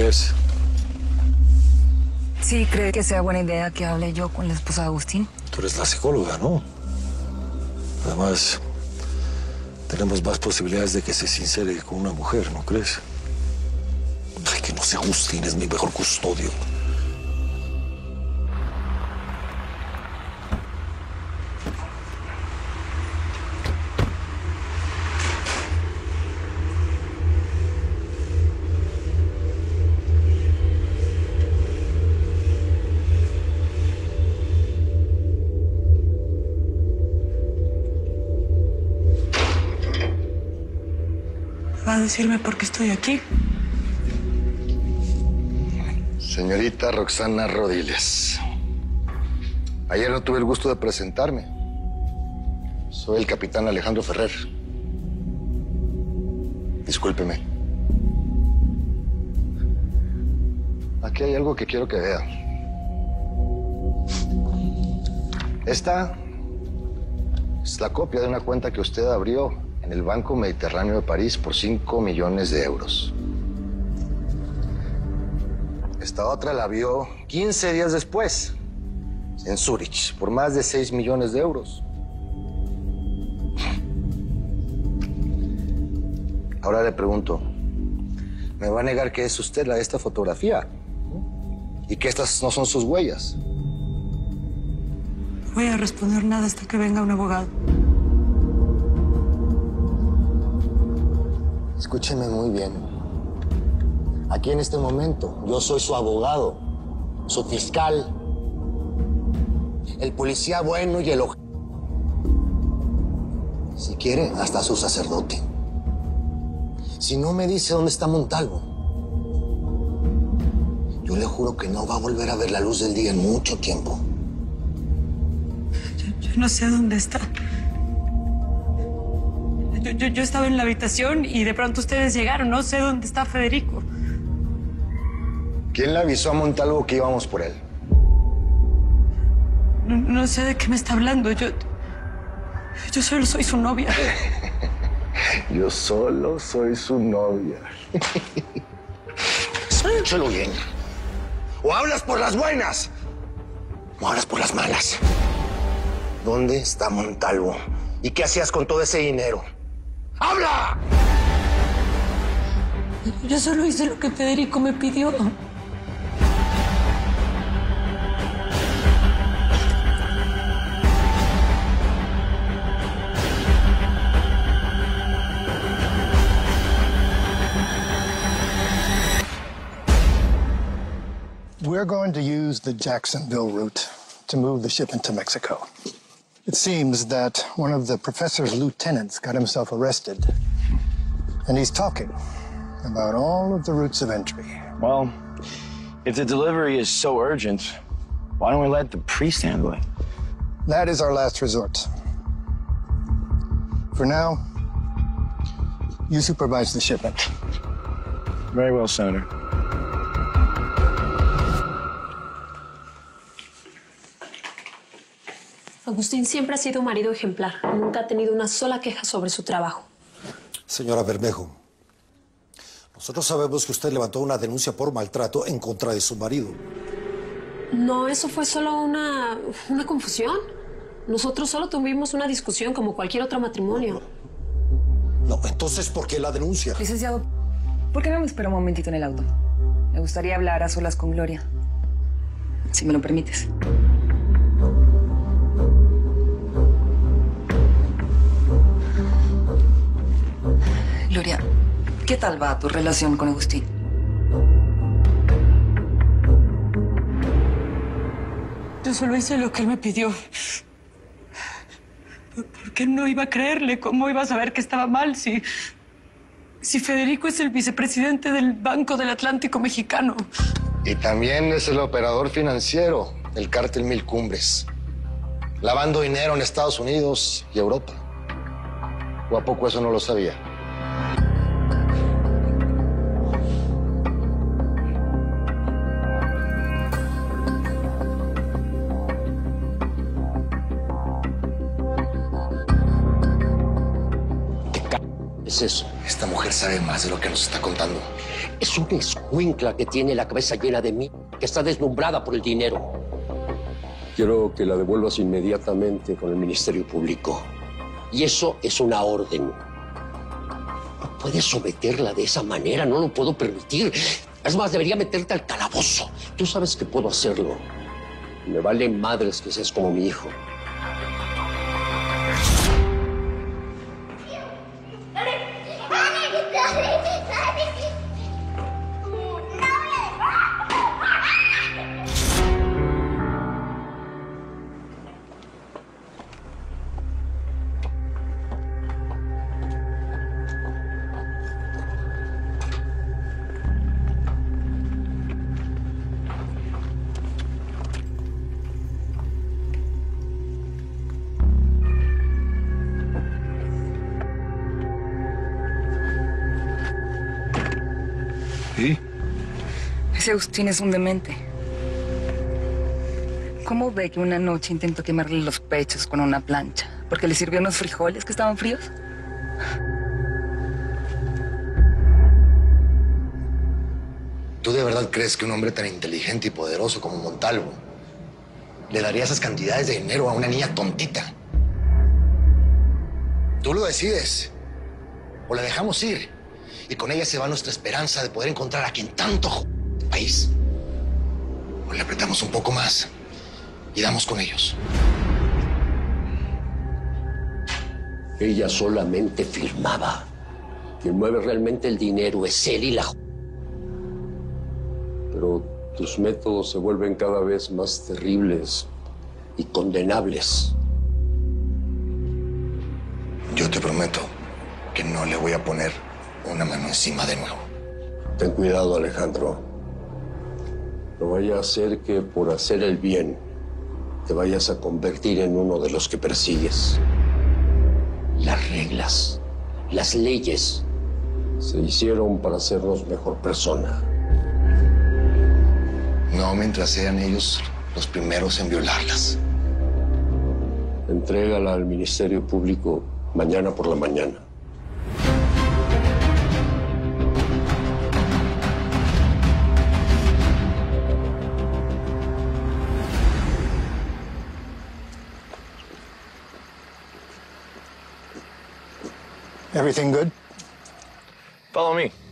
crees? Sí, ¿cree que sea buena idea que hable yo con la esposa de Agustín? Tú eres la psicóloga, ¿no? Además, tenemos más posibilidades de que se sincere con una mujer, ¿no crees? Ay, que no sea Agustín, es mi mejor custodio. ¿Va a decirme por qué estoy aquí? Señorita Roxana Rodiles, ayer no tuve el gusto de presentarme. Soy el capitán Alejandro Ferrer. Discúlpeme. Aquí hay algo que quiero que vea. Esta es la copia de una cuenta que usted abrió en el Banco Mediterráneo de París por 5 millones de euros. Esta otra la vio 15 días después, en Zúrich, por más de 6 millones de euros. Ahora le pregunto, ¿me va a negar que es usted la de esta fotografía? ¿Y que estas no son sus huellas? No voy a responder nada hasta que venga un abogado. Escúcheme muy bien. Aquí en este momento, yo soy su abogado, su fiscal, el policía bueno y el si quiere, hasta su sacerdote. Si no me dice dónde está Montalvo, yo le juro que no va a volver a ver la luz del día en mucho tiempo. Yo no sé dónde está. Yo estaba en la habitación y de pronto ustedes llegaron. No sé dónde está Federico. ¿Quién le avisó a Montalvo que íbamos por él? No sé de qué me está hablando. Yo solo soy su novia. Yo solo soy su novia. Escúchalo bien. O hablas por las buenas, o hablas por las malas. ¿Dónde está Montalvo? ¿Y qué hacías con todo ese dinero? ¡Habla! Yo solo hice lo que Federico me pidió. We're going to use the Jacksonville route to move the shipment to Mexico. It seems that one of the professor's lieutenants got himself arrested, and he's talking about all of the routes of entry. Well, if the delivery is so urgent, why don't we let the priest handle it? That is our last resort. For now, you supervise the shipment. Very well, Senator. Agustín siempre ha sido un marido ejemplar. Nunca ha tenido una sola queja sobre su trabajo. Señora Bermejo, nosotros sabemos que usted levantó una denuncia por maltrato en contra de su marido. No, eso fue solo una confusión. Nosotros solo tuvimos una discusión como cualquier otro matrimonio. No, entonces, ¿por qué la denuncia? Licenciado, ¿por qué no me espera un momentito en el auto? Me gustaría hablar a solas con Gloria, si me lo permites. Gloria, ¿qué tal va tu relación con Agustín? Yo solo hice lo que él me pidió. ¿Por qué no iba a creerle? ¿Cómo iba a saber que estaba mal si Federico es el vicepresidente del Banco del Atlántico Mexicano? Y también es el operador financiero del Cártel Mil Cumbres, lavando dinero en Estados Unidos y Europa. ¿O a poco eso no lo sabía? ¿Qué es eso? Esta mujer sabe más de lo que nos está contando. Es una escuincla que tiene la cabeza llena de mí, que está deslumbrada por el dinero. Quiero que la devuelvas inmediatamente con el Ministerio Público. Y eso es una orden. No puedes someterla de esa manera, no lo puedo permitir. Es más, debería meterte al calabozo. Tú sabes que puedo hacerlo. Me vale madres que seas como mi hijo. ¿Y? Ese Agustín es un demente. ¿Cómo ve que una noche intentó quemarle los pechos con una plancha? ¿Porque le sirvió unos frijoles que estaban fríos? ¿Tú de verdad crees que un hombre tan inteligente y poderoso como Montalvo le daría esas cantidades de dinero a una niña tontita? Tú lo decides. O la dejamos ir. Y con ella se va nuestra esperanza de poder encontrar a quien tanto el país. O le apretamos un poco más y damos con ellos. Ella solamente firmaba. Quien mueve realmente el dinero es él y la... Pero tus métodos se vuelven cada vez más terribles y condenables. Yo te prometo que no le voy a poner una mano encima de nuevo. Ten cuidado, Alejandro. No vaya a ser que por hacer el bien te vayas a convertir en uno de los que persigues. Las reglas, las leyes, se hicieron para hacernos mejor persona. No mientras sean ellos los primeros en violarlas. Entrégala al Ministerio Público mañana por la mañana. Everything good? Follow me.